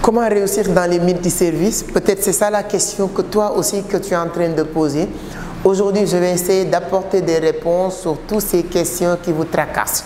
Comment réussir dans les multiservices? Peut-être c'est ça la question que toi aussi que tu es en train de poser. Aujourd'hui, je vais essayer d'apporter des réponses sur toutes ces questions qui vous tracassent.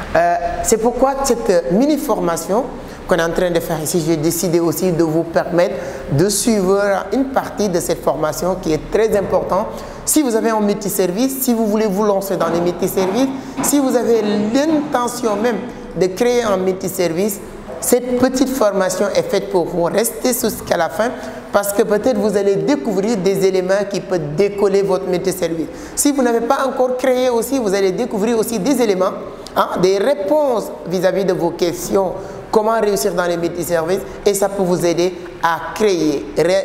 C'est pourquoi cette mini-formation qu'on est en train de faire ici, j'ai décidé aussi de vous permettre de suivre une partie de cette formation qui est très importante. Si vous avez un multiservice, si vous voulez vous lancer dans les multiservices, si vous avez l'intention même de créer un multiservice, cette petite formation est faite pour vous. Restez jusqu'à la fin parce que peut-être vous allez découvrir des éléments qui peuvent décoller votre multiservice. Si vous n'avez pas encore créé aussi, vous allez découvrir aussi des éléments, des réponses vis-à-vis de vos questions. Comment réussir dans les multiservices et ça peut vous aider à créer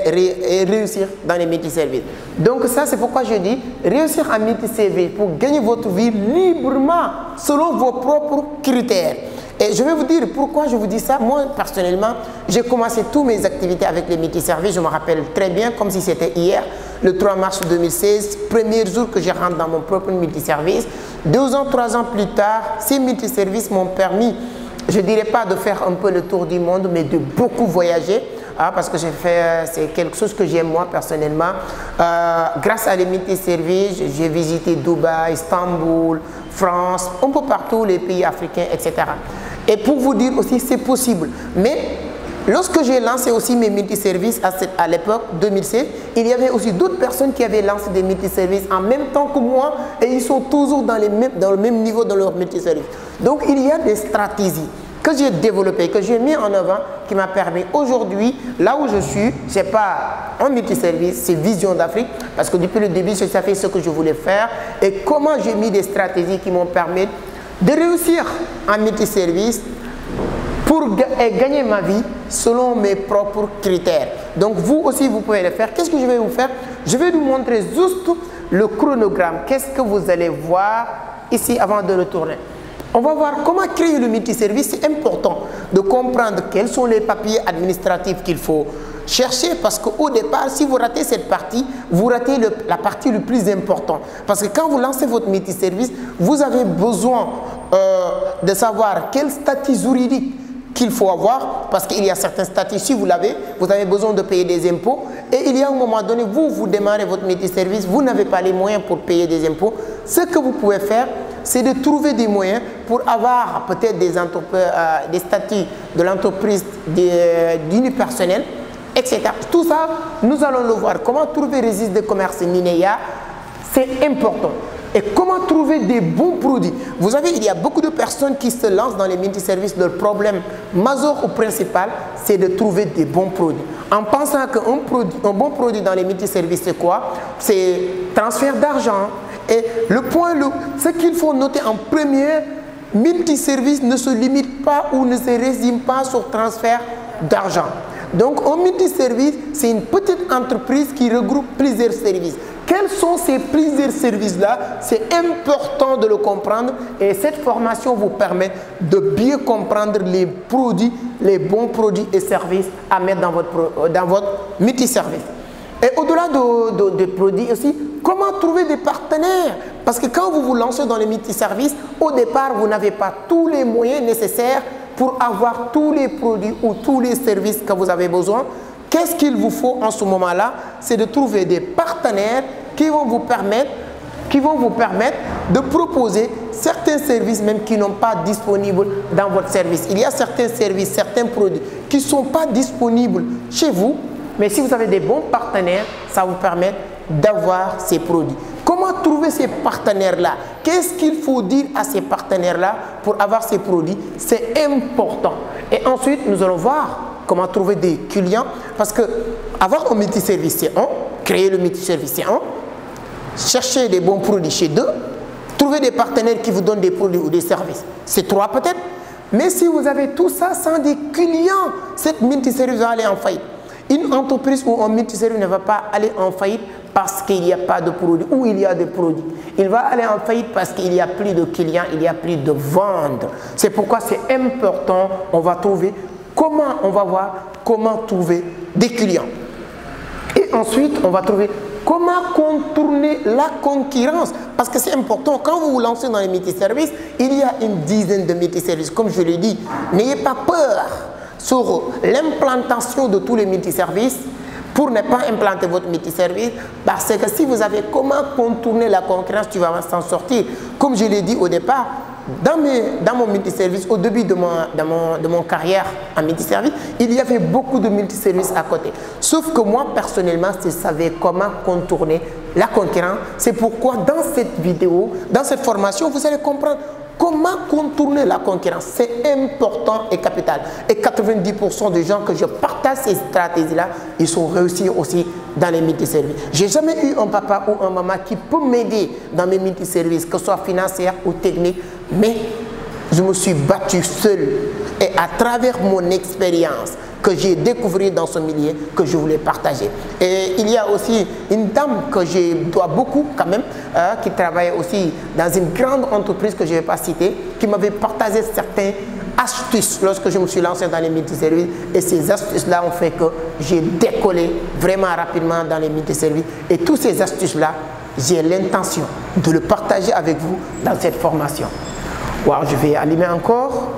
et réussir dans les multiservices. Donc ça, c'est pourquoi je dis réussir en multiservice pour gagner votre vie librement selon vos propres critères. Et je vais vous dire pourquoi je vous dis ça. Moi, personnellement, j'ai commencé toutes mes activités avec les multiservices. Je me rappelle très bien, comme si c'était hier, le 3 mars 2016, premier jour que je rentre dans mon propre multiservice. 2 ans, 3 ans plus tard, ces multiservices m'ont permis, je ne dirais pas de faire un peu le tour du monde, mais de beaucoup voyager. Parce que c'est quelque chose que j'aime moi personnellement. Grâce à les multiservices, j'ai visité Dubaï, Istanbul, France, un peu partout, les pays africains, etc. Et pour vous dire aussi, c'est possible. Mais lorsque j'ai lancé aussi mes multiservices à l'époque, 2016, il y avait aussi d'autres personnes qui avaient lancé des multiservices en même temps que moi et ils sont toujours dans le même niveau dans leur multiservice. Donc, il y a des stratégies que j'ai développées, que j'ai mis en avant, qui m'a permis aujourd'hui, là où je suis, ce n'est pas un multiservice, c'est Vision d'Afrique, parce que depuis le début, je savais ce que je voulais faire et comment j'ai mis des stratégies qui m'ont permis de réussir en multiservice pour gagner ma vie selon mes propres critères. Donc vous aussi, vous pouvez le faire. Qu'est-ce que je vais vous faire? Je vais vous montrer juste le chronogramme. Qu'est-ce que vous allez voir ici avant de retourner? On va voir comment créer le multiservice. C'est important de comprendre quels sont les papiers administratifs qu'il faut chercher parce qu'au départ, si vous ratez cette partie, vous ratez la partie le plus importante. Parce que quand vous lancez votre multiservice, vous avez besoin de savoir quel statut juridique qu'il faut avoir parce qu'il y a certains statuts, si vous l'avez, vous avez besoin de payer des impôts et il y a un moment donné, vous démarrez votre multiservice, vous n'avez pas les moyens pour payer des impôts. Ce que vous pouvez faire, c'est de trouver des moyens pour avoir peut-être des statuts de l'entreprise d'unipersonnel, etc. Tout ça, nous allons le voir. Comment trouver registre de commerce NINEA, c'est important. Et comment trouver des bons produits? Vous savez, il y a beaucoup de personnes qui se lancent dans les multiservices. Leur problème majeur ou principal, c'est de trouver des bons produits. En pensant qu'un bon produit dans les multiservices, c'est quoi? C'est transfert d'argent. Et ce qu'il faut noter en premier, multiservice ne se limite pas ou ne se résume pas sur transfert d'argent. Donc, un multiservice, c'est une petite entreprise qui regroupe plusieurs services. Quels sont ces plusieurs services-là? C'est important de le comprendre et cette formation vous permet de bien comprendre les produits, les bons produits et services à mettre dans votre multiservice. Et au-delà des produits aussi, comment trouver des partenaires? Parce que quand vous vous lancez dans les multiservices, au départ, vous n'avez pas tous les moyens nécessaires pour avoir tous les produits ou tous les services que vous avez besoin. Qu'est-ce qu'il vous faut en ce moment-là? C'est de trouver des partenaires qui vont vous permettre de proposer certains services même qui n'ont pas disponibles dans votre service. Il y a certains services, certains produits qui ne sont pas disponibles chez vous, mais si vous avez des bons partenaires, ça vous permet d'avoir ces produits. Comment trouver ces partenaires-là? Qu'est-ce qu'il faut dire à ces partenaires-là pour avoir ces produits? C'est important. Et ensuite, nous allons voir comment trouver des clients. Parce que avoir un multiservice, c'est un. Créer le multiservice, c'est un. Chercher des bons produits chez deux. Trouver des partenaires qui vous donnent des produits ou des services, c'est 3 peut-être. Mais si vous avez tout ça sans des clients, cette multiservice va aller en faillite. Une entreprise ou un multiservice ne va pas aller en faillite parce qu'il n'y a pas de produits ou il y a des produits. Il va aller en faillite parce qu'il n'y a plus de clients, il n'y a plus de ventes. C'est pourquoi c'est important, on va voir comment trouver des clients. Et ensuite, on va trouver comment contourner la concurrence. Parce que c'est important, quand vous vous lancez dans les multiservices, il y a une dizaine de multiservices. Comme je l'ai dit, n'ayez pas peur. sur l'implantation de tous les multiservices pour ne pas implanter votre multiservice, parce que si vous avez comment contourner la concurrence, tu vas s'en sortir. Comme je l'ai dit au départ, dans mon multiservice, au début de mon carrière en multiservice, il y avait beaucoup de multiservices à côté. Sauf que moi, personnellement, je savais comment contourner la concurrence. C'est pourquoi dans cette vidéo, dans cette formation, vous allez comprendre comment contourner la concurrence. C'est important et capital. Et 90% des gens que je partage ces stratégies-là, ils sont réussis aussi dans les multiservices. Je n'ai jamais eu un papa ou un maman qui peut m'aider dans mes multiservices, que ce soit financier ou technique, mais je me suis battu seul. Et à travers mon expérience que j'ai découvert dans ce milieu, que je voulais partager. Et il y a aussi une dame que je dois beaucoup quand même, qui travaille aussi dans une grande entreprise que je ne vais pas citer, qui m'avait partagé certaines astuces lorsque je me suis lancé dans les multiservices. Et ces astuces-là ont fait que j'ai décollé vraiment rapidement dans les multiservices. Et toutes ces astuces-là, j'ai l'intention de le partager avec vous dans cette formation. Wow, je vais allumer encore.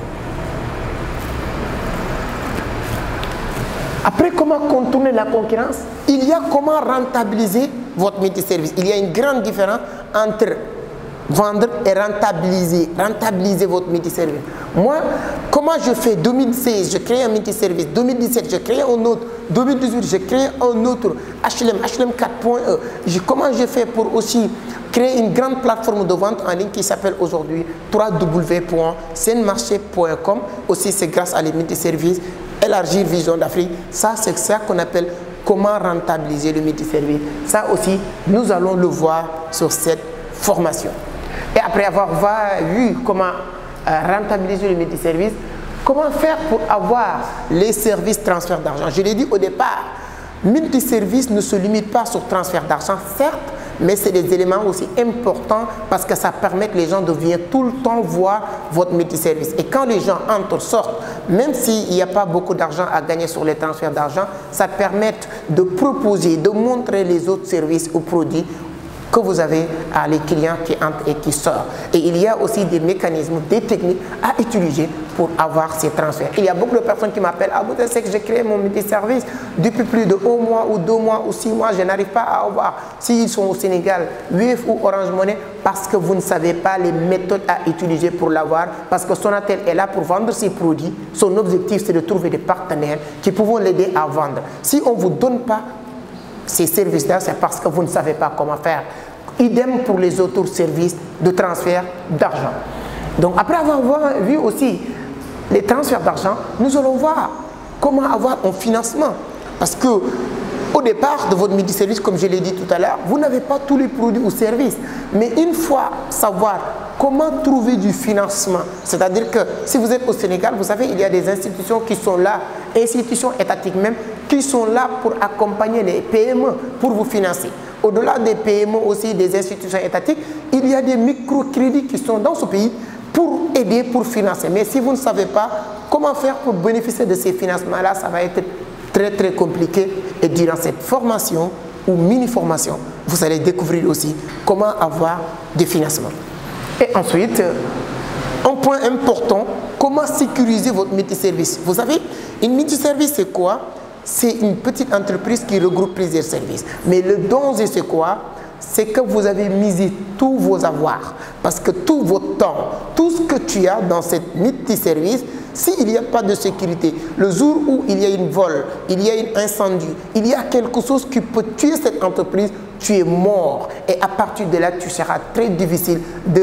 Après, comment contourner la concurrence? Il y a comment rentabiliser votre multiservice. Il y a une grande différence entre vendre et rentabiliser votre multiservice. Moi, comment je fais? 2016, je crée un multiservice. 2017, je crée un autre. 2018, je crée un autre. HLM 4.1. Comment je fais pour aussi créer une grande plateforme de vente en ligne qui s'appelle aujourd'hui www.senmarché.com. Aussi, c'est grâce à les multiservices. Élargir Vision d'Afrique, ça c'est ça qu'on appelle comment rentabiliser le multiservice. Ça aussi, nous allons le voir sur cette formation. Et après avoir vu comment rentabiliser le multiservice, comment faire pour avoir les services transfert d'argent. Je l'ai dit au départ, multiservice ne se limite pas sur transfert d'argent, certes, mais c'est des éléments aussi importants parce que ça permet que les gens de venir tout le temps voir votre multiservice. Et quand les gens entrent, sortent, même s'il n'y a pas beaucoup d'argent à gagner sur les transferts d'argent, ça permet de proposer, de montrer les autres services ou produits que vous avez à les clients qui entrent et qui sortent. Et il y a aussi des mécanismes, des techniques à utiliser pour avoir ces transferts. Il y a beaucoup de personnes qui m'appellent « Ah, vous savez que j'ai créé mon multiservice depuis plus de 1 mois ou 2 mois ou 6 mois, je n'arrive pas à avoir. » S'ils sont au Sénégal, Wave ou Orange Money, parce que vous ne savez pas les méthodes à utiliser pour l'avoir, parce que Sonatel est là pour vendre ses produits. Son objectif, c'est de trouver des partenaires qui pourront l'aider à vendre. Si on ne vous donne pas ces services-là, c'est parce que vous ne savez pas comment faire. Idem pour les autres services de transfert d'argent. Donc après avoir vu aussi les transferts d'argent, nous allons voir comment avoir un financement. Parce que au départ de votre multiservice, comme je l'ai dit tout à l'heure, vous n'avez pas tous les produits ou services. Mais une fois savoir comment trouver du financement, c'est-à-dire que si vous êtes au Sénégal, vous savez, il y a des institutions qui sont là, institutions étatiques même, qui sont là pour accompagner les PME, pour vous financer. Au-delà des PME aussi, des institutions étatiques, il y a des microcrédits qui sont dans ce pays pour aider, pour financer. Mais si vous ne savez pas comment faire pour bénéficier de ces financements-là, ça va être très compliqué. Et durant cette formation ou mini-formation, vous allez découvrir aussi comment avoir des financements. Et ensuite, un point important, comment sécuriser votre multiservice. Vous savez, une multiservice, c'est quoi? C'est une petite entreprise qui regroupe plusieurs services. Mais le danger, c'est quoi? C'est que vous avez misé tous vos avoirs. Parce que tout votre temps, tout ce que tu as dans cette multiservice, s'il n'y a pas de sécurité, le jour où il y a une vol, il y a un incendie, il y a quelque chose qui peut tuer cette entreprise, tu es mort. Et à partir de là, ce sera très difficile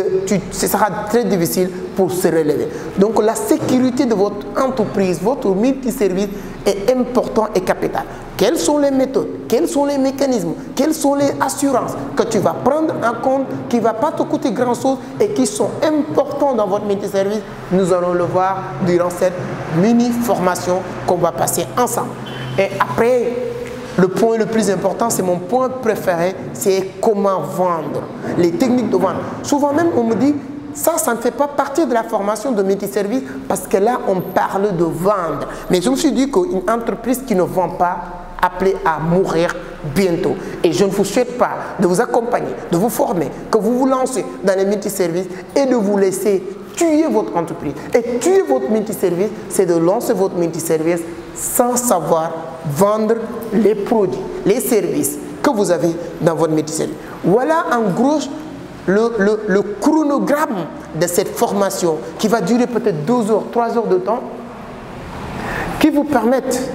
pour se relever. Donc la sécurité de votre entreprise, votre multiservice est important et capital. Quelles sont les méthodes, quels sont les mécanismes, quelles sont les assurances que tu vas prendre en compte, qui ne va pas te coûter grand-chose et qui sont importants dans votre multiservice? Nous allons le voir durant cette mini-formation qu'on va passer ensemble. Et après, le point le plus important, c'est mon point préféré, c'est comment vendre, les techniques de vente. Souvent même, on me dit, ça ne fait pas partie de la formation de multiservice parce que là, on parle de vendre. Mais je me suis dit qu'une entreprise qui ne vend pas, appelée à mourir bientôt. Et je ne vous souhaite pas de vous accompagner, de vous former, que vous vous lancez dans les multiservices et de vous laisser tuer votre entreprise. Et tuer votre multiservice, c'est de lancer votre multiservice sans savoir vendre les produits, les services que vous avez dans votre multiservice. Voilà en gros le chronogramme de cette formation qui va durer peut-être 2 heures, 3 heures de temps, qui vous permettent,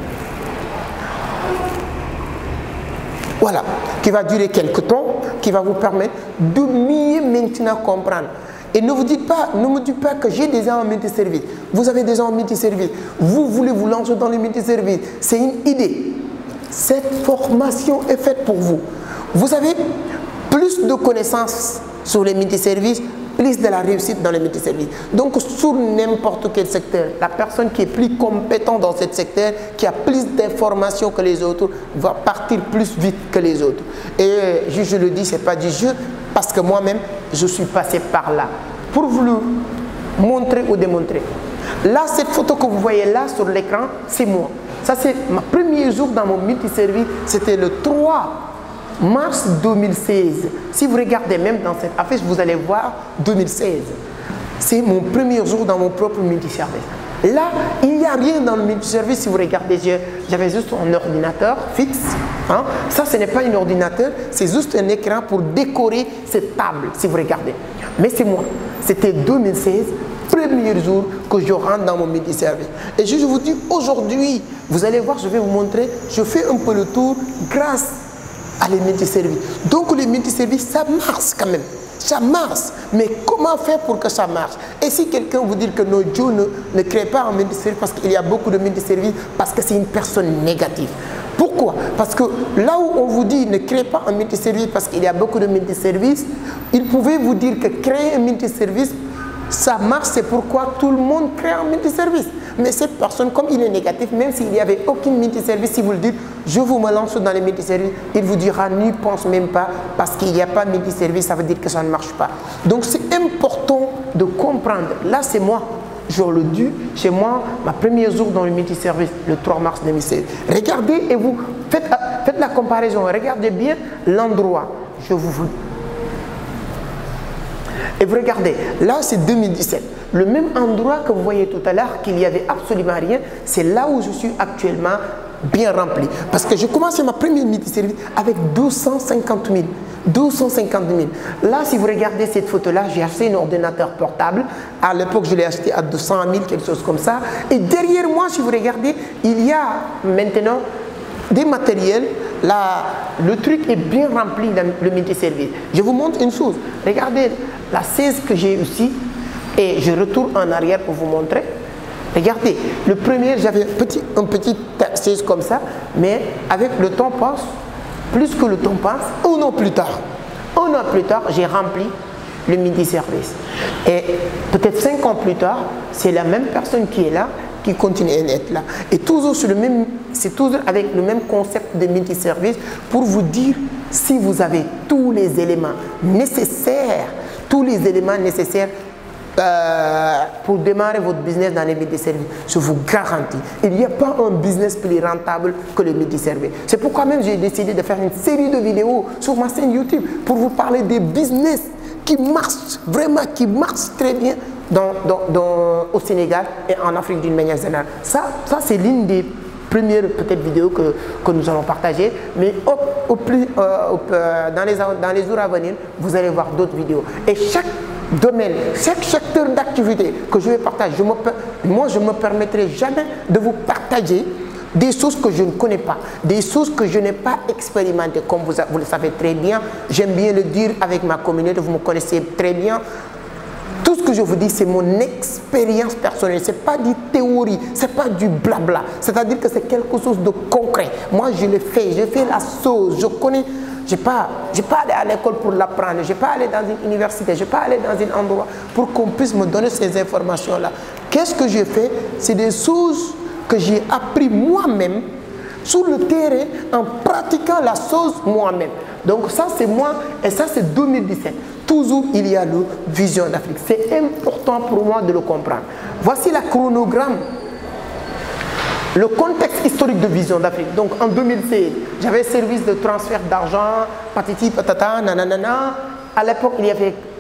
voilà, qui va durer quelques temps, qui va vous permettre de mieux maintenant comprendre. Et ne me dites pas que j'ai déjà un multiservice. Vous avez déjà un multiservice. Vous voulez vous lancer dans le multiservice. C'est une idée. Cette formation est faite pour vous. Vous avez plus de connaissances sur les multiservices, plus de la réussite dans les multiservices. Donc, sur n'importe quel secteur, la personne qui est plus compétente dans ce secteur, qui a plus d'informations que les autres, va partir plus vite que les autres. Et je le dis, ce n'est pas du jeu, parce que moi-même, je suis passé par là. Pour vous le montrer ou démontrer. Là, cette photo que vous voyez là sur l'écran, c'est moi. Ça, c'est mon premier jour dans mon multiservice. C'était le 3 mars 2016. Si vous regardez même dans cette affiche, vous allez voir 2016. C'est mon premier jour dans mon propre multiservice. Là, il n'y a rien dans le multiservice. Si vous regardez, j'avais juste un ordinateur fixe. Hein. Ça, ce n'est pas un ordinateur, c'est juste un écran pour décorer cette table, si vous regardez. Mais c'est moi. C'était 2016, premier jour que je rentre dans mon multiservice. Et je vous dis, aujourd'hui, vous allez voir, je vais vous montrer, je fais un peu le tour grâce à les multiservices. Donc, les multiservices, ça marche quand même. Ça marche. Mais comment faire pour que ça marche? Et si quelqu'un vous dit que non, Joe ne crée pas un multiservice parce qu'il y a beaucoup de multiservices, parce que c'est une personne négative. Pourquoi? Parce que là où on vous dit ne créez pas un multiservice parce qu'il y a beaucoup de multiservices, il pouvait vous dire que créer un multiservice, ça marche, c'est pourquoi tout le monde crée un multiservice. Mais cette personne, comme il est négatif, même s'il n'y avait aucun multiservice, si vous le dites, je vous me lance dans les multiservices, il vous dira, n'y pense même pas, parce qu'il n'y a pas de multiservice, ça veut dire que ça ne marche pas. Donc c'est important de comprendre. Là, c'est moi. Je le dis, chez moi, ma premier jour dans le multiservice, le 3 mars 2016. Regardez et vous faites la comparaison. Regardez bien l'endroit. Je vous... Et vous regardez, là c'est 2017. Le même endroit que vous voyez tout à l'heure, qu'il n'y avait absolument rien, c'est là où je suis actuellement bien rempli. Parce que j'ai commencé ma première multiservice avec 250 000. 250 000. Là, si vous regardez cette photo-là, j'ai acheté un ordinateur portable. À l'époque, je l'ai acheté à 200 000, quelque chose comme ça. Et derrière moi, si vous regardez, il y a maintenant des matériels. Là, le truc est bien rempli dans le multiservice. Je vous montre une chose. Regardez la 16 que j'ai ici. Et je retourne en arrière pour vous montrer. Regardez, le premier, j'avais un petit 16 comme ça. Mais avec le temps passe, plus que le temps passe, un an plus tard, j'ai rempli le multiservice. Et peut-être 5 ans plus tard, c'est la même personne qui est là, qui continue à être là. Et toujours sur le même, c'est toujours avec le même concept de multiservice pour vous dire si vous avez tous les éléments nécessaires, pour démarrer votre business dans les multiservices. Je vous garantis, il n'y a pas un business plus rentable que le multiservice. C'est pourquoi même j'ai décidé de faire une série de vidéos sur ma chaîne YouTube pour vous parler des business qui marchent, vraiment qui marchent très bien au Sénégal et en Afrique d'une manière générale. Ça c'est l'une des premières peut-être vidéos que nous allons partager, mais dans les jours à venir, vous allez voir d'autres vidéos. Et chaque domaine, chaque secteur d'activité que je vais partager, moi je ne me permettrai jamais de vous partager des choses que je ne connais pas, des choses que je n'ai pas expérimentées, comme vous le savez très bien. J'aime bien le dire avec ma communauté, vous me connaissez très bien. Tout ce que je vous dis, c'est mon expérience personnelle. Ce n'est pas du théorie, ce n'est pas du blabla. C'est-à-dire que c'est quelque chose de concret. Moi, je l'ai fait, j'ai fait la chose, je connais. Je n'ai pas allé à l'école pour l'apprendre, je n'ai pas allé dans une université, je n'ai pas allé dans un endroit pour qu'on puisse me donner ces informations-là. Qu'est-ce que j'ai fait? C'est des choses que j'ai appris moi-même sur le terrain en pratiquant la chose moi-même. Donc ça, c'est moi et ça, c'est 2017. Toujours, il y a le Vision d'Afrique. C'est important pour moi de le comprendre. Voici la chronogramme. Le contexte historique de Vision d'Afrique. Donc en 2016, j'avais service de transfert d'argent, patiti patata, nanana. À l'époque, il y avait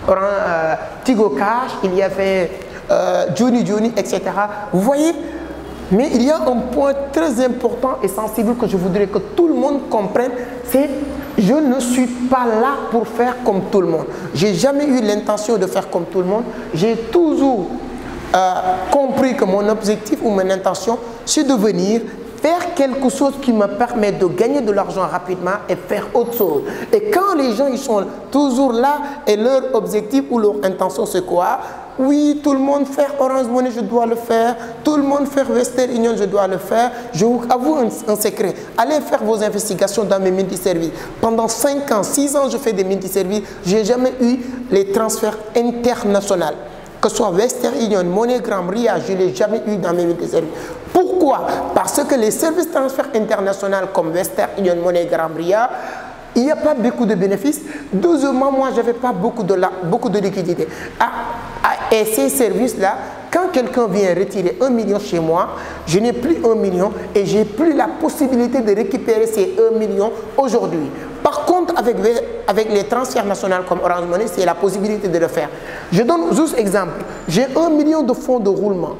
Tigo Cash, il y avait Johnny, etc. Vous voyez? Mais il y a un point très important et sensible que je voudrais que tout le monde comprenne, c'est je ne suis pas là pour faire comme tout le monde. Je n'ai jamais eu l'intention de faire comme tout le monde. J'ai toujours compris que mon objectif ou mon intention, c'est de venir faire quelque chose qui me permet de gagner de l'argent rapidement et faire autre chose. Et quand les gens ils sont toujours là et leur objectif ou leur intention c'est quoi? Oui, tout le monde fait Orange Money, je dois le faire. Tout le monde fait Western Union, je dois le faire. Je vous avoue un secret. Allez faire vos investigations dans mes multiservices. Pendant 5 ans, 6 ans, je fais des multiservices. Je n'ai jamais eu les transferts internationaux. Que ce soit Western Union, MoneyGram, RIA, je ne l'ai jamais eu dans mes multiservices. Pourquoi? Parce que les services transferts internationaux comme Western Union, MoneyGram, RIA, il n'y a pas beaucoup de bénéfices. Deuxièmement, moi, je n'avais pas beaucoup de liquidités. Et ces services-là, quand quelqu'un vient retirer 1 million chez moi, je n'ai plus 1 million et je n'ai plus la possibilité de récupérer ces 1 million aujourd'hui. Par contre, avec les transferts nationaux comme Orange Money, c'est la possibilité de le faire. Je donne juste un exemple. J'ai 1 million de fonds de roulement.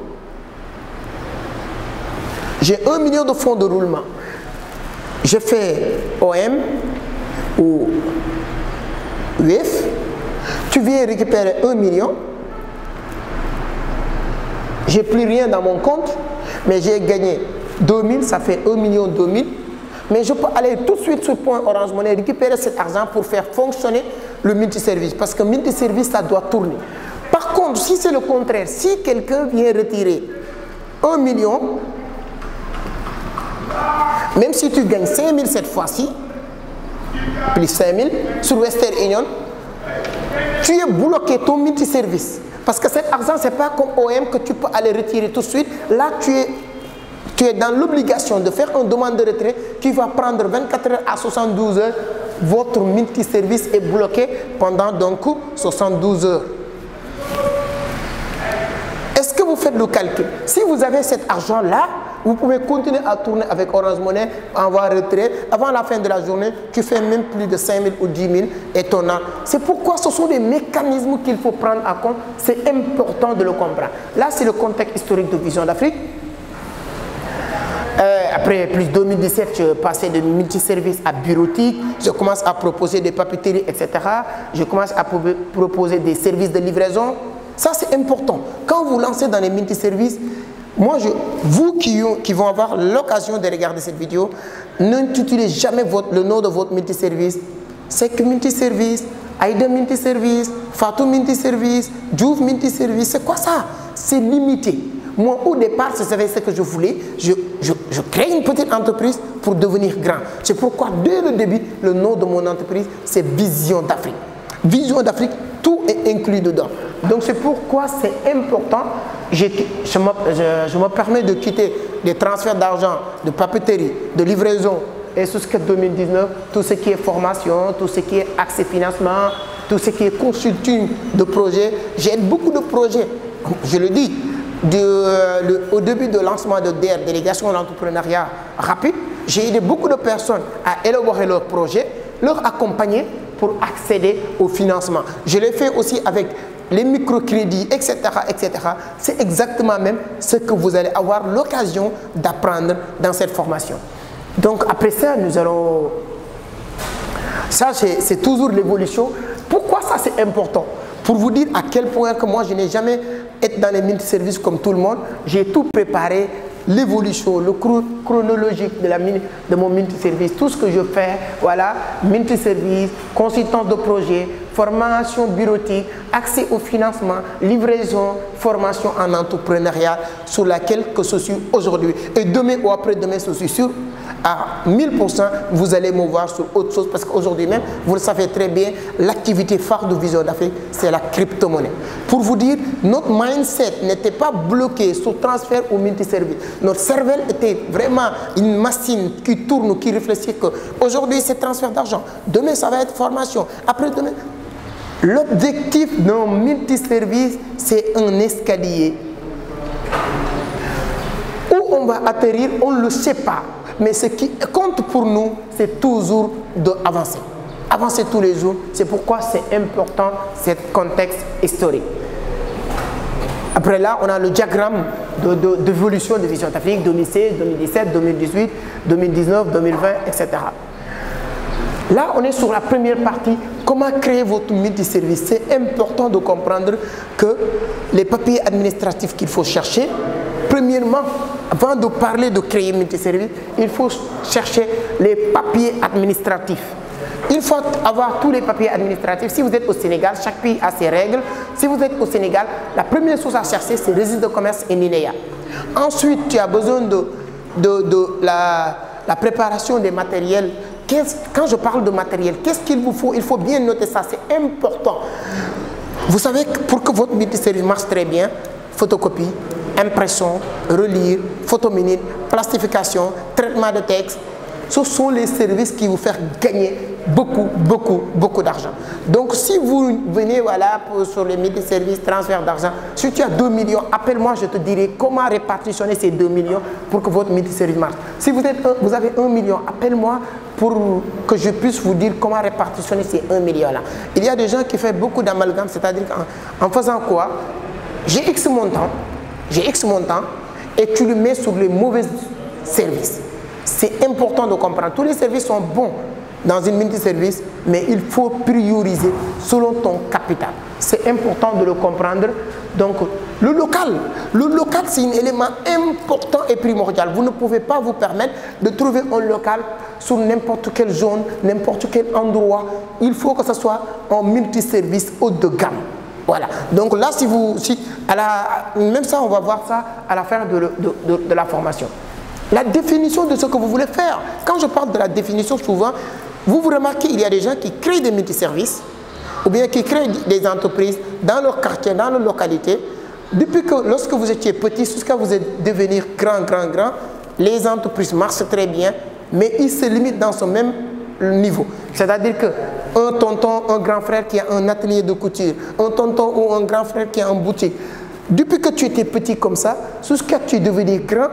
J'ai 1 million de fonds de roulement. Je fais OM ou UF. Tu viens récupérer 1 million. J'ai plus rien dans mon compte, mais j'ai gagné 2000, ça fait 1 million 2000. Mais je peux aller tout de suite sur le point Orange Money, récupérer cet argent pour faire fonctionner le multiservice. Parce que le multiservice, ça doit tourner. Par contre, si c'est le contraire, si quelqu'un vient retirer 1 million, même si tu gagnes 5 000 cette fois-ci, plus 5 000 sur Western Union, tu es bloqué ton multiservice. Parce que cet argent, ce n'est pas comme OM que tu peux aller retirer tout de suite. Là, tu es dans l'obligation de faire une demande de retrait qui va prendre 24 heures à 72 heures. Votre multiservice est bloqué pendant donc 72 heures. Est-ce que vous faites le calcul? Si vous avez cet argent-là, vous pouvez continuer à tourner avec Orange Money, envoyer retrait. Avant la fin de la journée, tu fais même plus de 5 000 ou 10 000 étonnant. C'est pourquoi ce sont des mécanismes qu'il faut prendre en compte. C'est important de le comprendre. Là, c'est le contexte historique de Vision d'Afrique. Après plus 2017, je passais de multiservices à bureautique. Je commence à proposer des papeteries, etc. Je commence à proposer des services de livraison. Ça, c'est important. Quand vous lancez dans les multiservices, moi, vous qui vont avoir l'occasion de regarder cette vidéo, n'intitulez jamais le nom de votre multiservice. C'est que multiservice, Aïda multiservice, Fatou multiservice, Diouf multiservice. C'est quoi ça? C'est limité. Moi, au départ, je savais ce que je voulais. Je crée une petite entreprise pour devenir grand. C'est pourquoi, dès le début, le nom de mon entreprise, c'est Vision d'Afrique. Vision d'Afrique, tout est inclus dedans. Donc, c'est pourquoi c'est important. Je me permets de quitter les transferts d'argent, de papeterie, de livraison et jusqu'à 2019, tout ce qui est formation, tout ce qui est accès financement, tout ce qui est consulting de projets. J'aide beaucoup de projets, je le dis. Au début de lancement de DER, délégation de l'entrepreneuriat rapide, j'ai aidé beaucoup de personnes à élaborer leurs projets, leur accompagner pour accéder au financement. Je l'ai fait aussi avec les microcrédits, etc. etc. C'est exactement même ce que vous allez avoir l'occasion d'apprendre dans cette formation. Donc après ça, nous allons... Ça, c'est toujours l'évolution. Pourquoi ça, c'est important? Pour vous dire à quel point que moi, je n'ai jamais été dans les multiservices comme tout le monde. J'ai tout préparé, l'évolution, le chronologique de mon multiservice, tout ce que je fais, voilà, multiservice, consultance de projet, formation bureautique, accès au financement, livraison, formation en entrepreneuriat sur laquelle que je suis aujourd'hui. Et demain ou après-demain, je suis sûr, à 1000%, vous allez me voir sur autre chose parce qu'aujourd'hui même, vous le savez très bien, l'activité phare de Vision d'Afrique, c'est la crypto-monnaie. Pour vous dire, notre mindset n'était pas bloqué sur transfert ou multiservice. Notre cerveau était vraiment une machine qui tourne, qui réfléchit qu'aujourd'hui, c'est transfert d'argent. Demain, ça va être formation. Après-demain, l'objectif d'un multiservice, c'est un escalier. Où on va atterrir, on ne le sait pas. Mais ce qui compte pour nous, c'est toujours d'avancer. avancer tous les jours. C'est pourquoi c'est important, ce contexte historique. Après là, on a le diagramme d'évolution de Vision Afrique 2016, 2017, 2018, 2019, 2020, etc. Là, on est sur la première partie, comment créer votre multiservice. C'est important de comprendre que les papiers administratifs qu'il faut chercher, premièrement, avant de parler de créer multiservice, il faut chercher les papiers administratifs. Il faut avoir tous les papiers administratifs. Si vous êtes au Sénégal, chaque pays a ses règles. Si vous êtes au Sénégal, la première chose à chercher, c'est registre de commerce et NINEA. Ensuite, tu as besoin de la préparation des matériels. Quand je parle de matériel, qu'est-ce qu'il vous faut? Il faut bien noter ça, c'est important. Vous savez que pour que votre multiservice marche très bien, photocopie, impression, relire, photominute, plastification, traitement de texte, ce sont les services qui vous font gagner beaucoup d'argent. Donc si vous venez sur les multiservices, transfert d'argent, si tu as 2 millions, appelle-moi, je te dirai comment répartitionner ces 2 millions pour que votre multiservice marche. Si vous avez 1 million, appelle-moi pour que je puisse vous dire comment répartitionner ces 1 million-là. Il y a des gens qui font beaucoup d'amalgame, c'est-à-dire qu'en faisant quoi? J'ai X montant, et tu le mets sur les mauvais services. C'est important de comprendre. Tous les services sont bons dans une multiservice, mais il faut prioriser selon ton capital. C'est important de le comprendre. Donc, le local, c'est un élément important et primordial. Vous ne pouvez pas vous permettre de trouver un local sur n'importe quelle zone, n'importe quel endroit. Il faut que ce soit un multiservice haut de gamme. Voilà. Donc là, même ça, on va voir ça à la fin de la formation. La définition de ce que vous voulez faire. Quand je parle de la définition, souvent, vous remarquez qu'il y a des gens qui créent des multiservices ou bien qui créent des entreprises dans leur quartier, dans leur localité. Depuis que, lorsque vous étiez petit, jusqu'à vous devenir grand, les entreprises marchent très bien, mais ils se limitent dans ce même niveau. C'est-à-dire qu'un tonton, un grand frère qui a un atelier de couture, un tonton ou un grand frère qui a une boutique, depuis que tu étais petit comme ça, jusqu'à ce que tu es devenu grand,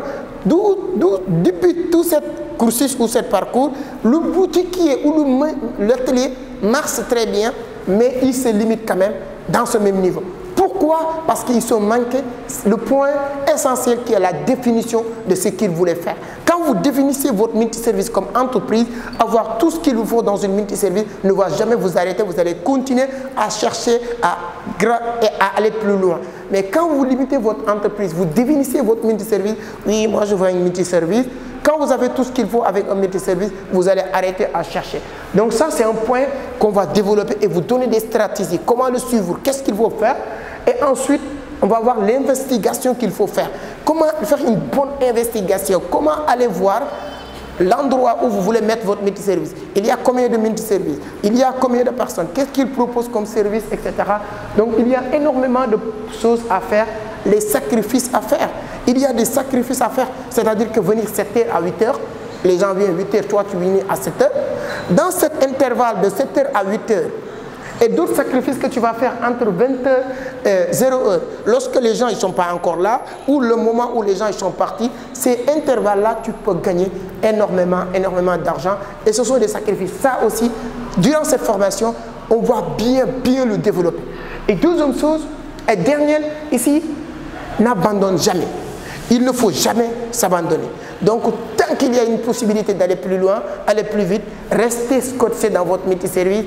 depuis tout ce cursus ou ce parcours, le boutiquier ou l'atelier marche très bien, mais il se limite quand même dans ce même niveau. Pourquoi? Parce qu'ils sont manqués le point essentiel qui est la définition de ce qu'ils voulaient faire. Quand vous définissez votre multiservice comme entreprise, avoir tout ce qu'il vous faut dans une multiservice ne va jamais vous arrêter. Vous allez continuer à chercher à aller plus loin. Mais quand vous limitez votre entreprise, vous définissez votre multiservice, oui, moi je veux un multiservice. Quand vous avez tout ce qu'il faut avec un multiservice, vous allez arrêter à chercher. Donc ça, c'est un point qu'on va développer et vous donner des stratégies. Comment le suivre? Qu'est-ce qu'il faut faire? Et ensuite, on va voir l'investigation qu'il faut faire. Comment faire une bonne investigation? Comment aller voir l'endroit où vous voulez mettre votre multiservice? Il y a combien de multiservices? Il y a combien de personnes? Qu'est-ce qu'ils proposent comme service, etc. Donc, il y a énormément de choses à faire, les sacrifices à faire. Il y a des sacrifices à faire, c'est-à-dire que venir 7h à 8h, les gens viennent 8h, toi tu viens à 7h. Dans cet intervalle de 7h à 8h, et d'autres sacrifices que tu vas faire entre 20h et 0h, lorsque les gens ne sont pas encore là, ou le moment où les gens ils sont partis, ces intervalles-là, tu peux gagner énormément d'argent. Et ce sont des sacrifices. Ça aussi, durant cette formation, on va bien le développer. Et deuxième chose, et dernière, ici, n'abandonne jamais. Il ne faut jamais s'abandonner. Donc, tant qu'il y a une possibilité d'aller plus loin, aller plus vite, restez scotché dans votre multiservice.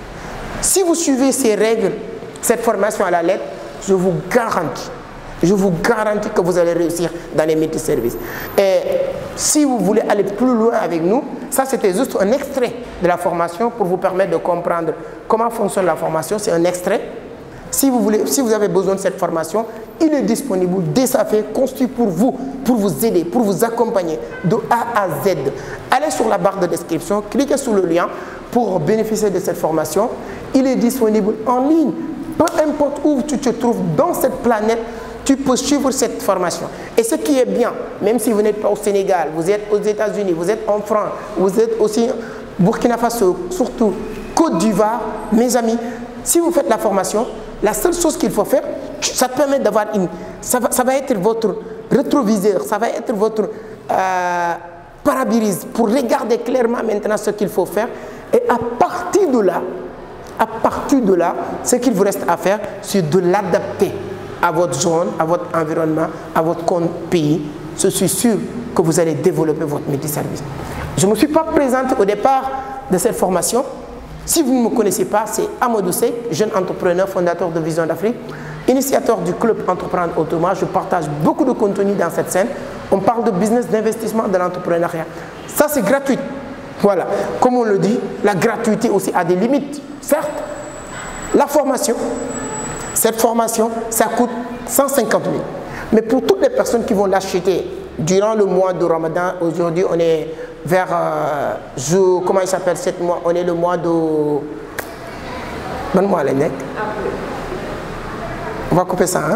Si vous suivez ces règles, cette formation à la lettre, je vous garantis que vous allez réussir dans les multiservices. Et si vous voulez aller plus loin avec nous, ça c'était juste un extrait de la formation pour vous permettre de comprendre comment fonctionne la formation. C'est un extrait. Si vous avez besoin de cette formation, il est disponible dès sa fait, conçu pour vous aider, pour vous accompagner de A à Z. Allez sur la barre de description, cliquez sur le lien pour bénéficier de cette formation. Il est disponible en ligne. Peu importe où tu te trouves dans cette planète, tu peux suivre cette formation. Et ce qui est bien, même si vous n'êtes pas au Sénégal, vous êtes aux États-Unis, vous êtes en France, vous êtes aussi Burkina Faso, surtout Côte d'Ivoire, mes amis, si vous faites la formation, la seule chose qu'il faut faire, ça te permet d'avoir une... Ça va être votre rétroviseur, ça va être votre pare-brise pour regarder clairement maintenant ce qu'il faut faire. Et à partir de là, ce qu'il vous reste à faire, c'est de l'adapter à votre zone, à votre environnement, à votre pays. Je suis sûr que vous allez développer votre multiservice. Je ne me suis pas présente au départ de cette formation. Si vous ne me connaissez pas, c'est Amadou Seck, jeune entrepreneur, fondateur de Vision d'Afrique, initiateur du club Entreprendre Autrement. Je partage beaucoup de contenu dans cette scène. On parle de business, d'investissement, de l'entrepreneuriat. Ça, c'est gratuit. Voilà. Comme on le dit, la gratuité aussi a des limites. Certes, la formation, cette formation, ça coûte 150 000. Mais pour toutes les personnes qui vont l'acheter durant le mois de Ramadan, aujourd'hui, on est vers, comment il s'appelle cette mois? On est le mois de... Bonne mois, les mecs. On va couper ça, hein?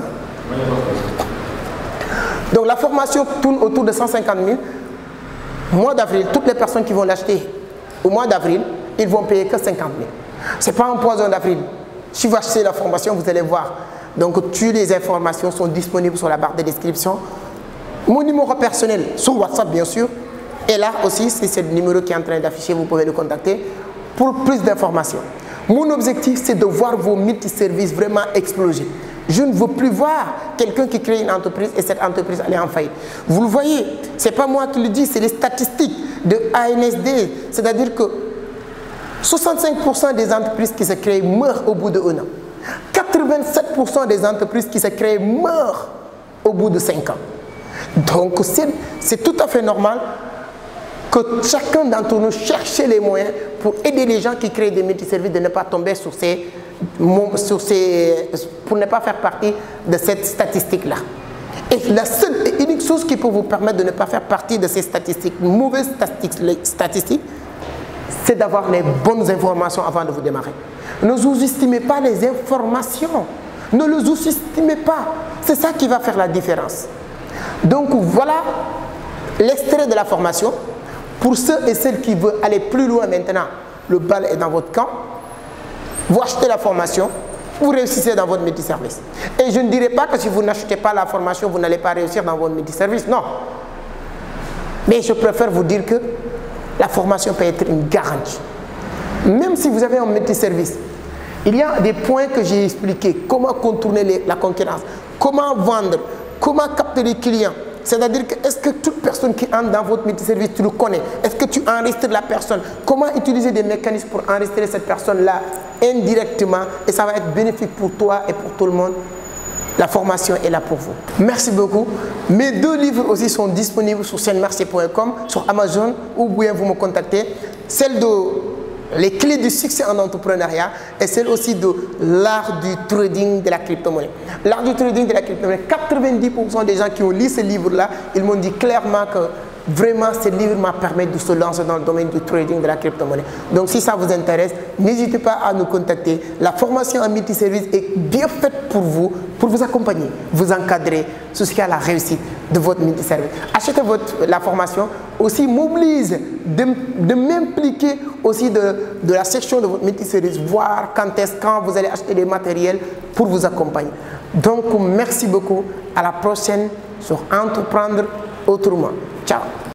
Donc la formation tourne autour de 150 000. Mois d'avril, toutes les personnes qui vont l'acheter au mois d'avril, ils vont payer que 50 000. Ce n'est pas un poison d'avril. Si vous achetez la formation, vous allez voir. Donc toutes les informations sont disponibles sur la barre de description. Mon numéro personnel sur WhatsApp, bien sûr. Et là aussi, c'est le numéro qui est en train d'afficher. Vous pouvez le contacter pour plus d'informations. Mon objectif, c'est de voir vos multiservices vraiment exploser. Je ne veux plus voir quelqu'un qui crée une entreprise et cette entreprise aller en faillite. Vous le voyez, ce n'est pas moi qui le dis, c'est les statistiques de ANSD. C'est-à-dire que 65% des entreprises qui se créent meurent au bout de 1 an. 87% des entreprises qui se créent meurent au bout de 5 ans. Donc c'est tout à fait normal que chacun d'entre nous cherche les moyens pour aider les gens qui créent des multiservices de ne pas tomber pour ne pas faire partie de cette statistique-là. Et la seule et unique chose qui peut vous permettre de ne pas faire partie de ces statistiques, mauvaises statistiques, c'est d'avoir les bonnes informations avant de vous démarrer. Ne sous-estimez pas les informations. Ne les sous-estimez pas. C'est ça qui va faire la différence. Donc voilà l'extrait de la formation. Pour ceux et celles qui veulent aller plus loin maintenant, le bal est dans votre camp. Vous achetez la formation, vous réussissez dans votre multiservice. Et je ne dirais pas que si vous n'achetez pas la formation, vous n'allez pas réussir dans votre multiservice. Non. Mais je préfère vous dire que la formation peut être une garantie. Même si vous avez un multiservice, il y a des points que j'ai expliqués. Comment contourner la concurrence, comment vendre, comment capter les clients. C'est-à-dire que est-ce que toute personne qui entre dans votre multiservice, tu le connais? Est-ce que tu enregistres la personne? Comment utiliser des mécanismes pour enregistrer cette personne-là indirectement? Et ça va être bénéfique pour toi et pour tout le monde. La formation est là pour vous. Merci beaucoup. Mes 2 livres aussi sont disponibles sur chaînemarché.com, sur Amazon, ou bien vous me contactez. Celle de les clés du succès en entrepreneuriat et celle aussi de l'art du trading de la crypto-monnaie. L'art du trading de la crypto-monnaie, 90% des gens qui ont lu ce livre-là, ils m'ont dit clairement que vraiment ce livre m'a permis de se lancer dans le domaine du trading de la crypto-monnaie. Donc si ça vous intéresse, n'hésitez pas à nous contacter. La formation en multiservice est bien faite pour vous accompagner, vous encadrer jusqu'à la réussite de votre multiservice. Achetez la formation, aussi m'oblige de m'impliquer aussi de la section de votre multiservice, voir quand vous allez acheter des matériels pour vous accompagner. Donc merci beaucoup, à la prochaine sur Entreprendre Autrement. Ciao.